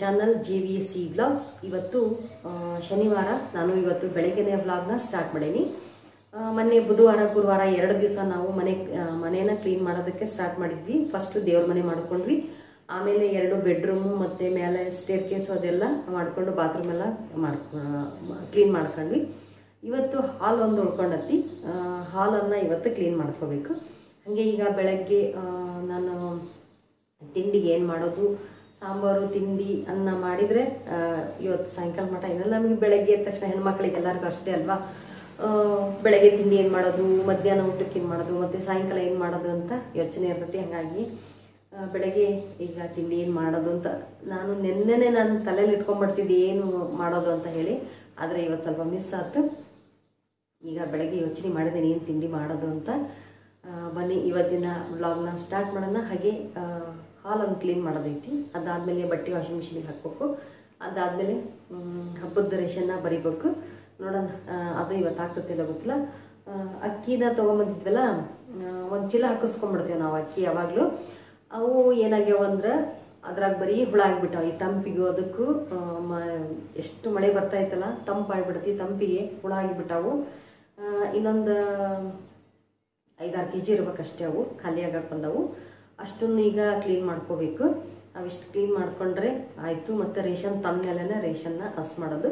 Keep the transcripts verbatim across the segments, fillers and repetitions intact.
Channel G V C vlogs. ಇವತ್ತು ಶನಿವಾರ. ನಾನು ಇವತ್ತು ಬೆಳಗ್ಗೆನೇ ವ್ಲಾಗ್ನ ಸ್ಟಾರ್ಟ್ ಮಾಡೀನಿ. ಮೊನ್ನೆ ಬುಧವಾರ ಗುರುವಾರ ಎರಡು ದಿವಸ ನಾವು ಮನೆ ಮನೇನ ಕ್ಲೀನ್ ಮಾಡೋದಕ್ಕೆ ಸ್ಟಾರ್ಟ್ ಮಾಡಿದ್ವಿ. ಫಸ್ಟ್ ದೇವ್ರ ಮನೆ ಮಾಡ್ಕೊಂಡ್ವಿ, ಆಮೇಲೆ ಎರಡು ಬೆಡ್ರೂಮು ಮತ್ತು ಮೇಲೆ ಸ್ಟೇರ್ ಕೇಸು ಅದೆಲ್ಲ ಮಾಡಿಕೊಂಡು ಬಾತ್ರೂಮ್ ಎಲ್ಲ ಮಾಡ್ಕೊ ಕ್ಲೀನ್ ಮಾಡ್ಕೊಂಡ್ವಿ. ಇವತ್ತು ಹಾಲ್ ಒಂದು ಉಳ್ಕೊಂಡತ್ತಿ, ಹಾಲನ್ನು ಇವತ್ತು ಕ್ಲೀನ್ ಮಾಡ್ಕೋಬೇಕು. ಹಾಗೆ ಈಗ ಬೆಳಗ್ಗೆ ನಾನು ತಿಂಡಿಗೆ ಏನು ಮಾಡೋದು, ಸಾಂಬಾರು ತಿಂಡಿ ಅನ್ನ ಮಾಡಿದರೆ ಇವತ್ತು ಸಾಯಂಕಾಲ ಮಟ ಇದೆಲ್ಲ ನಮಗೆ ಬೆಳಗ್ಗೆ ಎದ್ದ ತಕ್ಷಣ ಹೆಣ್ಮಕ್ಳಿಗೆ ಎಲ್ಲರಿಗೂ ಅಷ್ಟೇ ಅಲ್ವಾ. ಬೆಳಗ್ಗೆ ತಿಂಡಿ ಏನು ಮಾಡೋದು, ಮಧ್ಯಾಹ್ನ ಊಟಕ್ಕೆ ಏನು ಮಾಡೋದು, ಮತ್ತು ಸಾಯಂಕಾಲ ಏನು ಮಾಡೋದು ಅಂತ ಯೋಚನೆ ಇರ್ತೈತಿ. ಹಾಗಾಗಿ ಬೆಳಗ್ಗೆ ಈಗ ತಿಂಡಿ ಏನು ಮಾಡೋದು ಅಂತ ನಾನು ನೆನ್ನೆನೆ ನಾನು ತಲೆಯಲ್ಲಿ ಇಟ್ಕೊಂಡ್ಬಿಡ್ತಿದ್ದೆ ಏನು ಮಾಡೋದು ಅಂತ ಹೇಳಿ. ಆದರೆ ಇವತ್ತು ಸ್ವಲ್ಪ ಮಿಸ್ ಆಯ್ತು. ಈಗ ಬೆಳಗ್ಗೆ ಯೋಚನೆ ಮಾಡಿದ್ದೀನಿ ಏನು ತಿಂಡಿ ಮಾಡೋದು ಅಂತ. ಬನ್ನಿ ಇವತ್ತಿನ ವ್ಲಾಗ್ನ ಸ್ಟಾರ್ಟ್ ಮಾಡೋಣ. ಹಾಗೆ ಹಾಲನ್ನು ಕ್ಲೀನ್ ಮಾಡೋದೈತಿ, ಅದಾದಮೇಲೆ ಬಟ್ಟೆ ವಾಷಿಂಗ್ ಮಿಷಿನಿಗೆ ಹಾಕ್ಬೇಕು, ಅದಾದಮೇಲೆ ಹಬ್ಬದ ರೇಷನ್ನ ಬರಿಬೇಕು. ನೋಡೋಣ ಅದು ಇವತ್ತು ಆಗ್ತತಿಲ್ಲ ಗೊತ್ತಿಲ್ಲ. ಅಕ್ಕಿನ ತೊಗೊಂಬಂದಿದ್ವಲ್ಲ, ಒಂದು ಚೀಲ ಹಾಕಿಸ್ಕೊಂಡ್ಬಿಡ್ತೇವೆ ನಾವು ಅಕ್ಕಿ ಯಾವಾಗಲೂ. ಅವು ಏನಾಗ್ಯಾವ ಅಂದ್ರೆ ಅದ್ರಾಗ ಬರೀ ಹುಳ ಆಗಿಬಿಟ್ಟಾವ. ಈ ತಂಪಿಗೂ ಅದಕ್ಕೂ ಮ ಎಷ್ಟು ಮಳೆ ಬರ್ತಾ ಇತ್ತಲ್ಲ, ತಂಪಾಗಿಬಿಡ್ತಿ, ತಂಪಿಗೆ ಹುಳ ಆಗಿಬಿಟ್ಟಾವು. ಇನ್ನೊಂದು ಐದಾರು ಕೆ ಜಿ ಇರ್ಬೇಕಷ್ಟೇ ಅವು, ಖಾಲಿ ಆಗಕ್ಕೆ ಬಂದವು. ಅಷ್ಟನ್ನು ಈಗ ಕ್ಲೀನ್ ಮಾಡ್ಕೋಬೇಕು. ಅವಿಷ್ಟು ಕ್ಲೀನ್ ಮಾಡಿಕೊಂಡ್ರೆ ಆಯಿತು. ಮತ್ತು ರೇಷನ್ ತಂದ ಮೇಲೆನೇ ರೇಷನ್ನ ಹಸ್ ಮಾಡೋದು.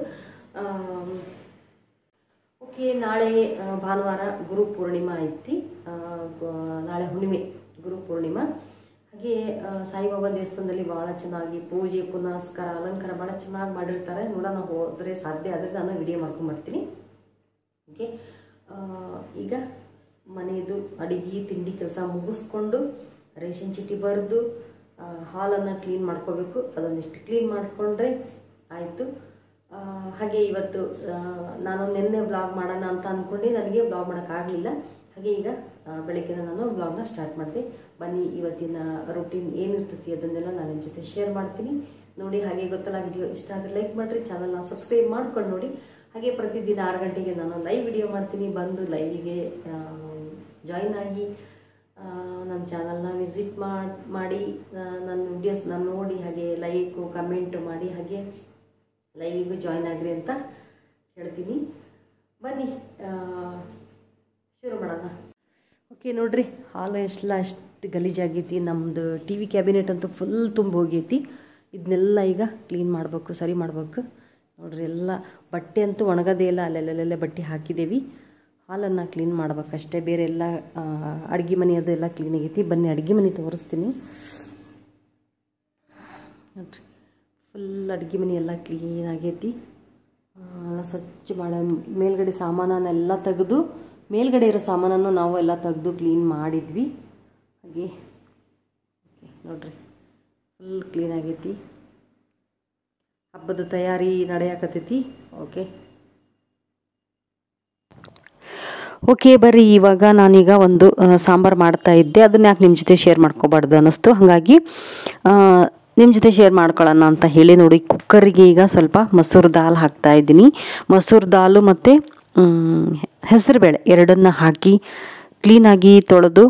ಓಕೆ, ನಾಳೆ ಭಾನುವಾರ ಗುರು ಪೂರ್ಣಿಮಾ ಐತಿ. ನಾಳೆ ಹುಣ್ಣಿಮೆ, ಗುರು ಪೂರ್ಣಿಮಾ. ಹಾಗೆ ಸಾಯಿಬಾಬಾ ದೇವಸ್ಥಾನದಲ್ಲಿ ಭಾಳ ಚೆನ್ನಾಗಿ ಪೂಜೆ ಪುನಸ್ಕಾರ ಅಲಂಕಾರ ಭಾಳ ಚೆನ್ನಾಗಿ ಮಾಡಿರ್ತಾರೆ. ನೋಡೋಣ, ಹೋದರೆ ಸಾಧ್ಯ ಆದರೆ ನಾನು ವಿಡಿಯೋ ಮಾಡ್ಕೊಂಬರ್ತೀನಿ. ಓಕೆ, ಈಗ ಮನೆಯದು ಅಡುಗೆ ತಿಂಡಿ ಕೆಲಸ ಮುಗಿಸ್ಕೊಂಡು ರೇಷನ್ ಚೀಟಿ ಬರೆದು ಹಾಲನ್ನು ಕ್ಲೀನ್ ಮಾಡ್ಕೋಬೇಕು. ಅದನ್ನಿಷ್ಟು ಕ್ಲೀನ್ ಮಾಡಿಕೊಂಡ್ರೆ ಆಯಿತು. ಹಾಗೆ ಇವತ್ತು ನಾನು ನಿನ್ನೆ ಬ್ಲಾಗ್ ಮಾಡೋಣ ಅಂತ ಅಂದ್ಕೊಂಡು ನನಗೆ ಬ್ಲಾಗ್ ಮಾಡೋಕ್ಕಾಗಲಿಲ್ಲ. ಹಾಗೆ ಈಗ ಬೆಳಗ್ಗೆ ನಾನು ಬ್ಲಾಗ್ನ ಸ್ಟಾರ್ಟ್ ಮಾಡಿದೆ. ಬನ್ನಿ ಇವತ್ತಿನ ರೂಟೀನ್ ಏನಿರ್ತೈತಿ ಅದನ್ನೆಲ್ಲ ನಾನು ನಿಮ್ಮ ಜೊತೆ ಶೇರ್ ಮಾಡ್ತೀನಿ ನೋಡಿ. ಹಾಗೆ ಗೊತ್ತಲ್ಲ, ವಿಡಿಯೋ ಇಷ್ಟ ಆದರೆ ಲೈಕ್ ಮಾಡಿರಿ, ಚಾನಲ್ನ ಸಬ್ಸ್ಕ್ರೈಬ್ ಮಾಡ್ಕೊಂಡು ನೋಡಿ. ಹಾಗೆ ಪ್ರತಿದಿನ ಆರು ಗಂಟೆಗೆ ನಾನು ಲೈವ್ ವಿಡಿಯೋ ಮಾಡ್ತೀನಿ. ಬಂದು ಲೈವಿಗೆ ಜಾಯಿನ್ ಆಗಿ ನನ್ನ ಚಾನಲ್ನ ವಿಸಿಟ್ ಮಾಡಿ ನನ್ನ ವಿಡಿಯೋಸ್ನ ನೋಡಿ, ಹಾಗೆ ಲೈಕು ಕಮೆಂಟು ಮಾಡಿ, ಹಾಗೆ ಲೈವಿಗೂ ಜಾಯಿನ್ ಆಗಿರಿ ಅಂತ ಹೇಳ್ತೀನಿ. ಬನ್ನಿ ಶುರು ಮಾಡೋಣ. ಓಕೆ, ನೋಡ್ರಿ, ಹಾಲು ಎಷ್ಟೆಲ್ಲ ಎಷ್ಟು ಗಲೀಜಾಗೈತಿ. ನಮ್ಮದು ಟಿ ವಿ ಕ್ಯಾಬಿನೆಟ್ ಅಂತೂ ಫುಲ್ ತುಂಬ ಹೋಗೈತಿ. ಇದನ್ನೆಲ್ಲ ಈಗ ಕ್ಲೀನ್ ಮಾಡಬೇಕು, ಸರಿ ಮಾಡಬೇಕು. ನೋಡ್ರಿ, ಎಲ್ಲ ಬಟ್ಟೆ ಅಂತೂ ಒಣಗೋದೇ ಇಲ್ಲ, ಅಲ್ಲೆಲ್ಲೆಲ್ಲೆಲ್ಲ ಬಟ್ಟೆ ಹಾಕಿದ್ದೇವೆ. ಹಾಲನ್ನು ಕ್ಲೀನ್ ಮಾಡ್ಬೇಕಷ್ಟೇ, ಬೇರೆ ಎಲ್ಲ ಅಡುಗೆ ಮನೆ ಅದೆಲ್ಲ ಕ್ಲೀನ್ ಆಗೈತಿ. ಬನ್ನಿ ಅಡುಗೆ ಮನೆ ತೋರಿಸ್ತೀನಿ. ನೋಡ್ರಿ, ಫುಲ್ ಅಡುಗೆ ಮನೆ ಎಲ್ಲ ಕ್ಲೀನ್ ಆಗೈತಿ. ಎಲ್ಲ ಸ್ವಚ್ಛ ಮಾಡ ಮೇಲ್ಗಡೆ ಸಾಮಾನನ್ನೆಲ್ಲ ತೆಗೆದು, ಮೇಲ್ಗಡೆ ಇರೋ ಸಾಮಾನನ್ನು ನಾವು ಎಲ್ಲ ತೆಗೆದು ಕ್ಲೀನ್ ಮಾಡಿದ್ವಿ. ಹಾಗೆ ನೋಡ್ರಿ, ಫುಲ್ ಕ್ಲೀನ್ ಆಗೈತಿ. ಹಬ್ಬದ ತಯಾರಿ ನಡೆಯಾಕತ್ತೈತಿ. ಓಕೆ ಓಕೆ ಬರ್ರಿ, ಇವಾಗ ನಾನೀಗ ಒಂದು ಸಾಂಬಾರು ಮಾಡ್ತಾ ಇದ್ದೆ. ಅದನ್ನ ಯಾಕೆ ನಿಮ್ಮ ಜೊತೆ ಶೇರ್ ಮಾಡ್ಕೋಬಾರ್ದು ಅನ್ನಿಸ್ತು. ಹಾಗಾಗಿ ನಿಮ್ಮ ಜೊತೆ ಶೇರ್ ಮಾಡ್ಕೊಳ್ಳೋಣ ಅಂತ ಹೇಳಿ ನೋಡಿ, ಕುಕ್ಕರಿಗೆ ಈಗ ಸ್ವಲ್ಪ ಮಸೂರು ದಾಲ್ ಹಾಕ್ತಾ ಇದ್ದೀನಿ. ಮಸೂರು ದಾಲು ಮತ್ತು ಹೆಸರುಬೇಳೆ ಎರಡನ್ನ ಹಾಕಿ ಕ್ಲೀನಾಗಿ ತೊಳೆದು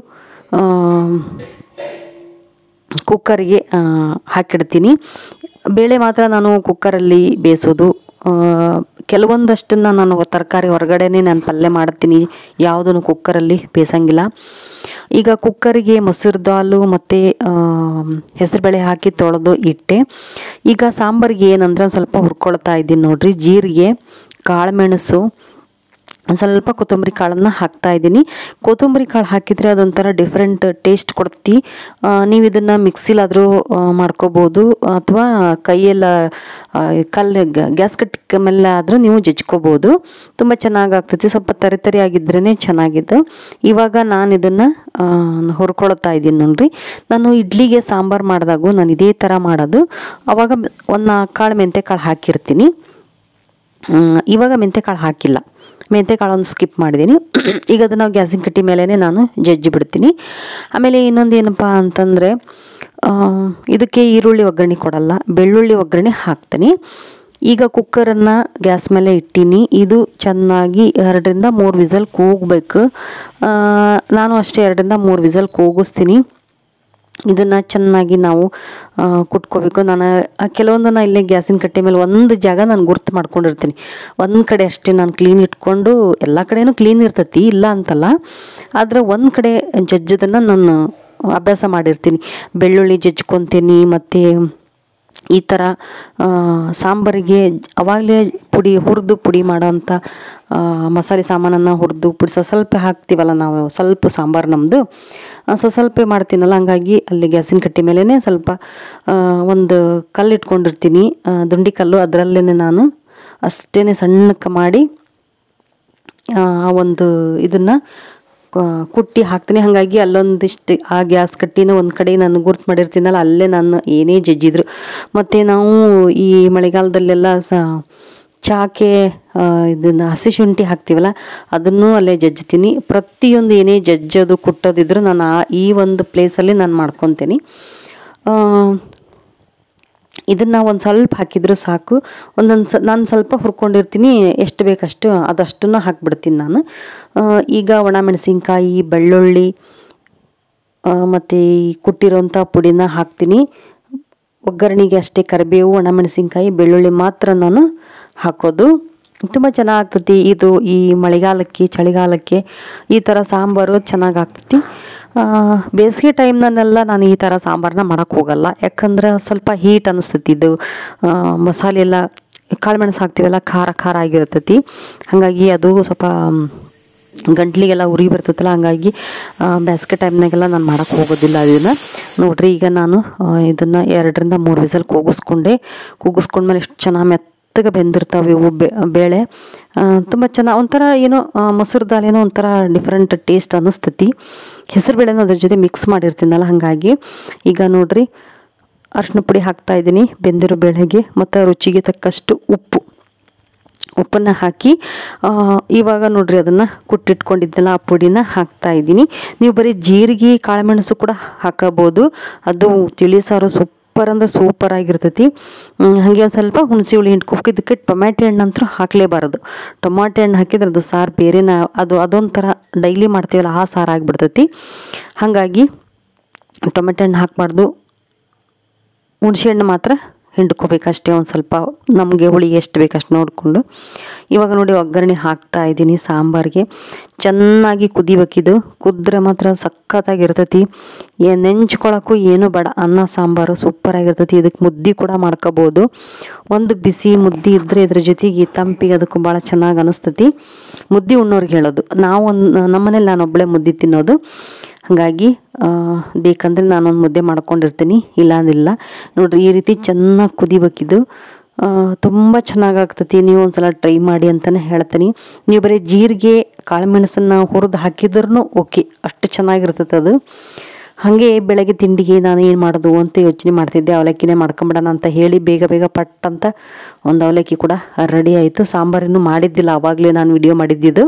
ಕುಕ್ಕರಿಗೆ ಹಾಕಿಡ್ತೀನಿ. ಬೇಳೆ ಮಾತ್ರ ನಾನು ಕುಕ್ಕರಲ್ಲಿ ಬೇಯಿಸೋದು. ಕೆಲವೊಂದಷ್ಟನ್ನು ನಾನು ತರಕಾರಿ ಹೊರಗಡೆನೇ ನಾನು ಪಲ್ಯ ಮಾಡ್ತೀನಿ, ಯಾವುದನ್ನು ಕುಕ್ಕರಲ್ಲಿ ಬೇಯಿಸಂಗಿಲ್ಲ. ಈಗ ಕುಕ್ಕರಿಗೆ ಮೊಸರು ದಾಲು ಮತ್ತು ಹೆಸರುಬೇಳೆ ಹಾಕಿ ತೊಳೆದು ಇಟ್ಟೆ. ಈಗ ಸಾಂಬಾರಿಗೆ ಏನಂದ್ರೆ ಸ್ವಲ್ಪ ಹುರ್ಕೊಳ್ತಾ ಇದ್ದೀನಿ ನೋಡಿರಿ. ಜೀರಿಗೆ, ಕಾಳುಮೆಣಸು, ಒಂದು ಸ್ವಲ್ಪ ಕೊತ್ತಂಬರಿ ಕಾಳನ್ನು ಹಾಕ್ತಾಯಿದ್ದೀನಿ. ಕೊತ್ತಂಬರಿ ಕಾಳು ಹಾಕಿದರೆ ಅದೊಂಥರ ಡಿಫ್ರೆಂಟ್ ಟೇಸ್ಟ್ ಕೊಡ್ತಿ. ನೀವು ಇದನ್ನು ಮಿಕ್ಸಿಲಾದರೂ ಮಾಡ್ಕೋಬೋದು, ಅಥವಾ ಕೈಯೆಲ್ಲ ಕಲ್ಲು ಗ್ಯಾಸ್ ಕಟ್ಟಿ ಮೇಲೆ ಆದರೂ ನೀವು ಜಜ್ಕೋಬೋದು. ತುಂಬ ಚೆನ್ನಾಗಿ ಆಗ್ತೈತಿ. ಸ್ವಲ್ಪ ತರಿ ತರಿ ಆಗಿದ್ರೇ ಚೆನ್ನಾಗಿದ್ದು. ಇವಾಗ ನಾನು ಇದನ್ನು ಹುರ್ಕೊಳ್ತಾ ಇದ್ದೀನಿ ನೋಡ್ರಿ. ನಾನು ಇಡ್ಲಿಗೆ ಸಾಂಬಾರು ಮಾಡಿದಾಗೂ ನಾನು ಇದೇ ಥರ ಮಾಡೋದು. ಆವಾಗ ಒಂದು ನಾಲ್ಕು ಕಾಳು ಮೆಂತ್ಯ ಕಾಳು ಹಾಕಿರ್ತೀನಿ. ಇವಾಗ ಮೆಂತ್ಯ ಕಾಳು ಹಾಕಿಲ್ಲ, ಮೆಂತ್ಯ ಕಾಳನ್ನು ಸ್ಕಿಪ್ ಮಾಡಿದ್ದೀನಿ. ಈಗ ಅದನ್ನು ಗ್ಯಾಸಿನ ಕಟ್ಟಿ ಮೇಲೇ ನಾನು ಜಜ್ಜಿ ಬಿಡ್ತೀನಿ. ಆಮೇಲೆ ಇನ್ನೊಂದು ಏನಪ್ಪ ಅಂತಂದರೆ, ಇದಕ್ಕೆ ಈರುಳ್ಳಿ ಒಗ್ಗರಣೆ ಕೊಡಲ್ಲ, ಬೆಳ್ಳುಳ್ಳಿ ಒಗ್ಗರಣೆ ಹಾಕ್ತೀನಿ. ಈಗ ಕುಕ್ಕರನ್ನು ಗ್ಯಾಸ್ ಮೇಲೆ ಇಟ್ಟೀನಿ. ಇದು ಚೆನ್ನಾಗಿ ಎರಡರಿಂದ ಮೂರು ವಿಸಲ್ ಕೂಗಬೇಕು. ನಾನು ಅಷ್ಟೇ ಎರಡರಿಂದ ಮೂರು ವಿಸಲ್ ಕೂಗಿಸ್ತೀನಿ. ಇದನ್ನು ಚೆನ್ನಾಗಿ ನಾವು ಕುಟ್ಕೋಬೇಕು. ನಾನು ಕೆಲವೊಂದನ್ನು ಇಲ್ಲೇ ಗ್ಯಾಸಿನ ಕಟ್ಟೆ ಮೇಲೆ ಒಂದು ಜಾಗ ನಾನು ಗುರ್ತು ಮಾಡ್ಕೊಂಡಿರ್ತೀನಿ. ಒಂದು ಕಡೆ ಅಷ್ಟೇ ನಾನು ಕ್ಲೀನ್ ಇಟ್ಕೊಂಡು, ಎಲ್ಲ ಕಡೆನೂ ಕ್ಲೀನ್ ಇರ್ತೈತಿ ಇಲ್ಲ ಅಂತಲ್ಲ, ಆದರೆ ಒಂದು ಕಡೆ ಜಜ್ಜೋದನ್ನು ನಾನು ಅಭ್ಯಾಸ ಮಾಡಿರ್ತೀನಿ. ಬೆಳ್ಳುಳ್ಳಿ ಜಜ್ಕೊತೀನಿ, ಮತ್ತು ಈ ಥರ ಸಾಂಬಾರಿಗೆ ಅವಾಗಲೇ ಪುಡಿ ಹುರಿದು ಪುಡಿ ಮಾಡೋಂಥ ಮಸಾಲೆ ಸಾಮಾನನ್ನು ಹುರಿದು ಪುಡಿ ಸ್ವಲ್ಪ ಹಾಕ್ತೀವಲ್ಲ ನಾವು, ಸ್ವಲ್ಪ ಸಾಂಬಾರು ನಮ್ಮದು ಸೊ ಸ್ವಲ್ಪ ಮಾಡ್ತೀನಲ್ಲ, ಹಂಗಾಗಿ ಅಲ್ಲಿ ಗ್ಯಾಸಿನ ಕಟ್ಟೆ ಮೇಲೇ ಸ್ವಲ್ಪ ಒಂದು ಕಲ್ಲು ಇಟ್ಕೊಂಡಿರ್ತೀನಿ, ದುಂಡಿ ಕಲ್ಲು. ಅದರಲ್ಲೇ ನಾನು ಅಷ್ಟೇ ಸಣ್ಣಕ್ಕೆ ಮಾಡಿ ಆ ಒಂದು ಇದನ್ನು ಕುಟ್ಟಿ ಹಾಕ್ತೀನಿ. ಹಾಗಾಗಿ ಅಲ್ಲೊಂದಿಷ್ಟು ಆ ಗ್ಯಾಸ್ ಕಟ್ಟಿನ ಒಂದು ಕಡೆ ನಾನು ಗುರ್ತು ಮಾಡಿರ್ತೀನಲ್ಲ, ಅಲ್ಲೇ ನಾನು ಏನೇ ಜಜ್ಜಿದ್ರು. ಮತ್ತು ನಾವು ಈ ಮಳೆಗಾಲದಲ್ಲೆಲ್ಲ ಸ ಚಾಕೆ ಇದನ್ನು ಹಸಿ ಶುಂಠಿ ಹಾಕ್ತೀವಲ್ಲ, ಅದನ್ನು ಅಲ್ಲೇ ಜಜ್ತೀನಿ. ಪ್ರತಿಯೊಂದು ಏನೇ ಜಜ್ಜೋದು ಕುಟ್ಟೋದಿದ್ರು ನಾನು ಆ ಈ ಒಂದು ಪ್ಲೇಸಲ್ಲಿ ನಾನು ಮಾಡ್ಕೊತೀನಿ. ಇದನ್ನು ಒಂದು ಸ್ವಲ್ಪ ಹಾಕಿದರೂ ಸಾಕು. ಒಂದೊಂದು ಸ ನಾನು ಸ್ವಲ್ಪ ಹುರ್ಕೊಂಡಿರ್ತೀನಿ, ಎಷ್ಟು ಬೇಕಷ್ಟು ಅದಷ್ಟನ್ನು ಹಾಕಿಬಿಡ್ತೀನಿ ನಾನು. ಈಗ ಒಣಮೆಣಸಿನ್ಕಾಯಿ, ಬೆಳ್ಳುಳ್ಳಿ ಮತ್ತು ಕುಟ್ಟಿರೋಂಥ ಪುಡಿನ ಹಾಕ್ತೀನಿ. ಒಗ್ಗರಣೆಗೆ ಅಷ್ಟೇ ಕರಿಬೇವು, ಒಣಮೆಣಸಿನ್ಕಾಯಿ, ಬೆಳ್ಳುಳ್ಳಿ ಮಾತ್ರ ನಾನು ಹಾಕೋದು. ತುಂಬ ಚೆನ್ನಾಗಾಗ್ತೈತಿ ಇದು. ಈ ಮಳೆಗಾಲಕ್ಕೆ ಚಳಿಗಾಲಕ್ಕೆ ಈ ಥರ ಸಾಂಬಾರು ಚೆನ್ನಾಗಾಗ್ತೈತಿ. ಬೇಸಿಗೆ ಟೈಮ್ನಲ್ಲೆಲ್ಲ ನಾನು ಈ ಥರ ಸಾಂಬಾರನ್ನ ಮಾಡೋಕ್ಕೆ ಹೋಗಲ್ಲ, ಯಾಕಂದ್ರೆ ಸ್ವಲ್ಪ ಹೀಟ್ ಅನ್ನಿಸ್ತೈತಿ. ಇದು ಮಸಾಲೆ ಎಲ್ಲ ಕಾಳುಮೆಣಸು ಹಾಕ್ತೀವಲ್ಲ, ಖಾರ ಖಾರ ಆಗಿರ್ತೈತಿ. ಹಾಗಾಗಿ ಅದು ಸ್ವಲ್ಪ ಗಂಟ್ಲಿಗೆಲ್ಲ ಉರಿ ಬರ್ತೈತಲ್ಲ, ಹಂಗಾಗಿ ಬೇಸಿಗೆ ಟೈಮ್ನಾಗೆಲ್ಲ ನಾನು ಮಾಡೋಕ್ಕೆ ಹೋಗೋದಿಲ್ಲ ಅದನ್ನು. ನೋಡಿರಿ, ಈಗ ನಾನು ಇದನ್ನು ಎರಡರಿಂದ ಮೂರು ವಿಸಲ್ ಕೂಗಿಸ್ಕೊಂಡೆ. ಕೂಗಿಸ್ಕೊಂಡ್ಮೇಲೆ ಎಷ್ಟು ಚೆನ್ನಾಗಿ ಮೆತ್ತಗೆ ಬೆಂದಿರ್ತಾವೆ ಇವು ಬೇಳೆ. ತುಂಬ ಚೆನ್ನಾಗಿ ಒಂಥರ ಏನೋ ಮೊಸರು ದಾಲೇನೋ ಒಂಥರ ಡಿಫ್ರೆಂಟ್ ಟೇಸ್ಟ್ ಅನ್ನಿಸ್ತೈತಿ. ಹೆಸರು ಬೇಳೆನೂ ಅದ್ರ ಜೊತೆ ಮಿಕ್ಸ್ ಮಾಡಿರ್ತೀನಲ್ಲ, ಹಾಗಾಗಿ ಈಗ ನೋಡಿರಿ ಅರಿಶಿನ ಪುಡಿ ಹಾಕ್ತಾಯಿದ್ದೀನಿ ಬೆಂದಿರೋ ಬೇಳೆಗೆ, ಮತ್ತು ರುಚಿಗೆ ತಕ್ಕಷ್ಟು ಉಪ್ಪು ಉಪ್ಪನ್ನು ಹಾಕಿ ಇವಾಗ ನೋಡಿರಿ ಅದನ್ನು ಕುಟ್ಟಿಟ್ಕೊಂಡಿದ್ದೆಲ್ಲ ಆ ಪುಡಿನ ಹಾಕ್ತಾಯಿದ್ದೀನಿ. ನೀವು ಬರೀ ಜೀರಿಗೆ ಕಾಳುಮೆಣಸು ಕೂಡ ಹಾಕಬೋದು, ಅದು ತಿಳಿ ಸಾರು ಸೂಪರ್ ಅಂದರೆ ಸೂಪರ್ ಆಗಿರ್ತೈತಿ. ಹಾಗೆ ಒಂದು ಸ್ವಲ್ಪ ಹುಣಸೆ ಹುಳಿ ಹಿಂಡ್ಕೋಬೇಕು. ಇದಕ್ಕೆ ಟೊಮ್ಯಾಟೊ ಹಣ್ಣು ಅಂತೂ ಹಾಕಲೇಬಾರದು. ಟೊಮ್ಯಾಟೊ ಹಣ್ಣು ಹಾಕಿದ್ರೆ ಅದು ಸಾರು ಬೇರೆನ, ಅದು ಅದೊಂಥರ ಡೈಲಿ ಮಾಡ್ತೀವಲ್ಲ ಆ ಸಾರು ಆಗಿಬಿಡ್ತೈತಿ. ಹಾಗಾಗಿ ಟೊಮೆಟೊ ಹಣ್ಣು ಹಾಕಬಾರ್ದು, ಹುಣಸೆ ಹಣ್ಣು ಮಾತ್ರ ಹಿಂಡ್ಕೋಬೇಕಷ್ಟೇ. ಒಂದು ಸ್ವಲ್ಪ ನಮಗೆ ಹುಳಿ ಎಷ್ಟು ಬೇಕಷ್ಟು ನೋಡಿಕೊಂಡು. ಇವಾಗ ನೋಡಿ ಒಗ್ಗರಣೆ ಹಾಕ್ತಾ ಇದ್ದೀನಿ ಸಾಂಬಾರಿಗೆ. ಚೆನ್ನಾಗಿ ಕುದಿಬೇಕಿದು, ಕುದ್ರೆ ಮಾತ್ರ ಸಖತ್ತಾಗಿರ್ತೈತಿ. ಏನು ನೆಂಚ್ಕೊಳ್ಳೋಕ್ಕೂ ಏನೂ ಬೇಡ, ಅನ್ನ ಸಾಂಬಾರು ಸೂಪರಾಗಿರ್ತೈತಿ. ಇದಕ್ಕೆ ಮುದ್ದೆ ಕೂಡ ಮಾಡ್ಕೋಬೋದು. ಒಂದು ಬಿಸಿ ಮುದ್ದೆ ಇದ್ದರೆ ಇದ್ರ ಜೊತೆಗೆ ತಂಪಿಗೆ ಅದಕ್ಕೂ ಭಾಳ ಚೆನ್ನಾಗಿ ಅನ್ನಿಸ್ತೈತಿ. ಮುದ್ದೆ ಉಣ್ಣೋರ್ಗೆ ಹೇಳೋದು, ನಾವು ಒಂದು ನಮ್ಮನೇಲಿ ನಾನು ಒಬ್ಬಳೇ ಮುದ್ದೆ ತಿನ್ನೋದು. ಹಾಗಾಗಿ ಬೇಕಂದರೆ ನಾನೊಂದು ಮುದ್ದೆ ಮಾಡ್ಕೊಂಡಿರ್ತೀನಿ, ಇಲ್ಲಾಂದಿಲ್ಲ. ನೋಡಿರಿ ಈ ರೀತಿ ಚೆನ್ನಾಗಿ ಕುದಿಬೇಕಿದು, ತುಂಬ ಚೆನ್ನಾಗಾಗ್ತೈತಿ. ನೀವು ಒಂದು ಸಲ ಟ್ರೈ ಮಾಡಿ ಅಂತಲೇ ಹೇಳ್ತೀನಿ. ನೀವು ಬರೀ ಜೀರಿಗೆ ಕಾಳುಮೆಣಸನ್ನು ಹುರಿದು ಹಾಕಿದ್ರೂ ಓಕೆ, ಅಷ್ಟು ಚೆನ್ನಾಗಿರ್ತೈತೆ ಅದು. ಹಾಗೆ ಬೆಳಗ್ಗೆ ತಿಂಡಿಗೆ ನಾನು ಏನು ಮಾಡೋದು ಅಂತ ಯೋಚನೆ ಮಾಡ್ತಿದ್ದೆ. ಅವಲಕ್ಕಿನೇ ಮಾಡ್ಕೊಂಬಿಡೋಣ ಅಂತ ಹೇಳಿ ಬೇಗ ಬೇಗ ಪಟ್ ಅಂತ ಒಂದು ಅವಲಕ್ಕಿ ಕೂಡ ರೆಡಿ ಆಯಿತು. ಸಾಂಬಾರಿನ್ನೂ ಮಾಡಿದ್ದಿಲ್ಲ, ಆವಾಗಲೇ ನಾನು ವಿಡಿಯೋ ಮಾಡಿದ್ದಿದ್ದು,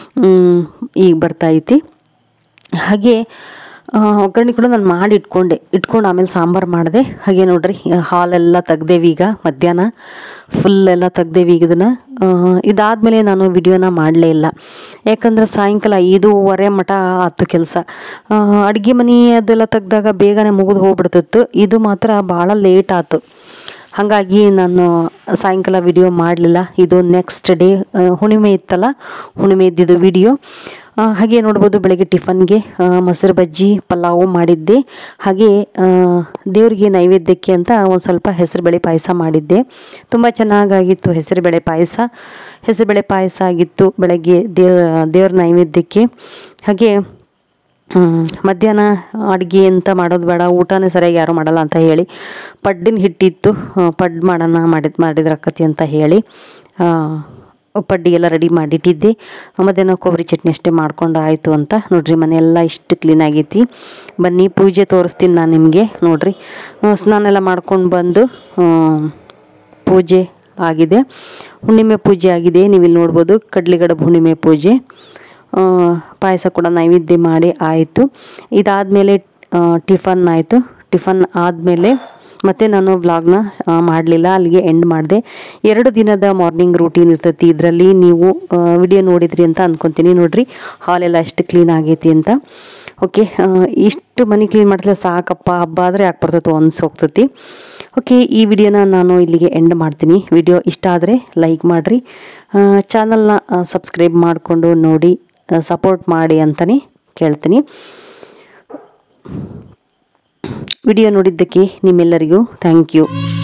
ಈಗ ಬರ್ತಾಯಿತಿ. ಹಾಗೆ ಒಗ್ಗರಣೆ ಕೂಡ ನಾನು ಮಾಡಿ ಇಟ್ಕೊಂಡೆ ಇಟ್ಕೊಂಡು ಆಮೇಲೆ ಸಾಂಬಾರು ಮಾಡಿದೆ. ಹಾಗೆ ನೋಡ್ರಿ ಹಾಲೆಲ್ಲ ತೆಗ್ದೇವಿ, ಈಗ ಮಧ್ಯಾಹ್ನ ಫುಲ್ಲೆಲ್ಲ ತೆಗ್ದೇವಿ. ಈಗ ಇದನ್ನು ಇದಾದಮೇಲೆ ನಾನು ವಿಡಿಯೋನ ಮಾಡಲೇ ಇಲ್ಲ, ಯಾಕಂದ್ರೆ ಸಾಯಂಕಾಲ ಐದೂವರೆ ಮಟ ಆಯ್ತು ಕೆಲಸ. ಅಡುಗೆ ಮನೆ ಅದೆಲ್ಲ ತೆಗ್ದಾಗ ಬೇಗನೆ ಮುಗಿದು ಹೋಗ್ಬಿಡ್ತಿತ್ತು, ಇದು ಮಾತ್ರ ಭಾಳ ಲೇಟ್ ಆಯ್ತು. ಹಾಗಾಗಿ ನಾನು ಸಾಯಂಕಾಲ ವಿಡಿಯೋ ಮಾಡಲಿಲ್ಲ. ಇದು ನೆಕ್ಸ್ಟ್ ಡೇ ಹುಣ್ಣಿಮೆ ಇತ್ತಲ್ಲ, ಹುಣ್ಣಿಮೆ ಇದ್ದಿದ್ದು ವಿಡಿಯೋ. ಹಾಗೆ ನೋಡ್ಬೋದು ಬೆಳಗ್ಗೆ ಟಿಫನ್ಗೆ ಮೊಸರು ಬಜ್ಜಿ ಪಲಾವು ಮಾಡಿದ್ದೆ. ಹಾಗೆ ದೇವರಿಗೆ ನೈವೇದ್ಯಕ್ಕೆ ಅಂತ ಒಂದು ಸ್ವಲ್ಪ ಹೆಸರುಬೇಳೆ ಪಾಯಸ ಮಾಡಿದ್ದೆ. ತುಂಬ ಚೆನ್ನಾಗಾಗಿತ್ತು ಹೆಸರುಬೇಳೆ ಪಾಯಸ. ಹೆಸರುಬೇಳೆ ಪಾಯಸ ಆಗಿತ್ತು ಬೆಳಗ್ಗೆ ದೇವ ದೇವ್ರ ನೈವೇದ್ಯಕ್ಕೆ. ಹಾಗೆ ಮಧ್ಯಾಹ್ನ ಅಡುಗೆ ಅಂತ ಮಾಡೋದು ಬೇಡ, ಊಟನೇ ಸರಿಯಾಗಿ ಯಾರೂ ಮಾಡಲ್ಲ ಅಂತ ಹೇಳಿ ಪಡ್ಡಿನ ಹಿಟ್ಟಿತ್ತು, ಪಡ್ಡು ಮಾಡೋಣ ಮಾಡಿದ್ ಮಾಡಿದ್ರೆ ಅಕ್ಕತಿ ಅಂತ ಹೇಳಿ ಪಡ್ಡಿಗೆಲ್ಲ ರೆಡಿ ಮಾಡಿಟ್ಟಿದ್ದೆ. ಮಧ್ಯಾಹ್ನ ಕೊಬ್ಬರಿ ಚಟ್ನಿ ಅಷ್ಟೇ ಮಾಡ್ಕೊಂಡು ಆಯಿತು ಅಂತ. ನೋಡಿರಿ ಮನೆಯೆಲ್ಲ ಇಷ್ಟು ಕ್ಲೀನ್ ಆಗೈತಿ. ಬನ್ನಿ ಪೂಜೆ ತೋರಿಸ್ತೀನಿ ನಾನು ನಿಮಗೆ. ನೋಡಿರಿ ಸ್ನಾನ ಎಲ್ಲ ಮಾಡ್ಕೊಂಡು ಬಂದು ಪೂಜೆ ಆಗಿದೆ, ಹುಣ್ಣಿಮೆ ಪೂಜೆ ಆಗಿದೆ. ನೀವಿಲ್ಲಿ ನೋಡ್ಬೋದು ಕಡ್ಲಿಗಡಬು ಹುಣ್ಣಿಮೆ ಪೂಜೆ. ಪಾಯಸ ಕೂಡ ನೈವೇದ್ಯ ಮಾಡಿ ಆಯಿತು. ಇದಾದಮೇಲೆ ಟಿಫನ್ ಆಯಿತು. ಟಿಫನ್ ಆದಮೇಲೆ ಮತ್ತು ನಾನು ವ್ಲಾಗ್ನ ಮಾಡಲಿಲ್ಲ, ಅಲ್ಲಿಗೆ ಎಂಡ್ ಮಾಡಿದೆ. ಎರಡು ದಿನದ ಮಾರ್ನಿಂಗ್ ರೂಟೀನ್ ಇರ್ತೈತಿ ಇದರಲ್ಲಿ. ನೀವು ವಿಡಿಯೋ ನೋಡಿದ್ರಿ ಅಂತ ಅಂದ್ಕೊತೀನಿ. ನೋಡಿರಿ ಹಾಲೆಲ್ಲ ಎಷ್ಟು ಕ್ಲೀನ್ ಆಗೈತಿ ಅಂತ. ಓಕೆ, ಇಷ್ಟು ಮನೆ ಕ್ಲೀನ್ ಮಾಡಿದ್ರೆ ಸಾಕಪ್ಪ, ಹಬ್ಬ ಆದರೆ ಯಾಕೆ ಬರ್ತೈತೆ ಅನ್ಸೋಗ್ತೈತಿ. ಓಕೆ, ಈ ವಿಡಿಯೋನ ನಾನು ಇಲ್ಲಿಗೆ ಎಂಡ್ ಮಾಡ್ತೀನಿ. ವಿಡಿಯೋ ಇಷ್ಟ ಆದರೆ ಲೈಕ್ ಮಾಡಿರಿ, ಚಾನಲ್ನ ಸಬ್ಸ್ಕ್ರೈಬ್ ಮಾಡಿಕೊಂಡು ನೋಡಿ ಸಪೋರ್ಟ್ ಮಾಡಿ ಅಂತಲೇ ಕೇಳ್ತೀನಿ. ವಿಡಿಯೋ ನೋಡಿದ್ದಕ್ಕೆ ನಿಮ್ಮೆಲ್ಲರಿಗೂ ಥ್ಯಾಂಕ್ ಯು.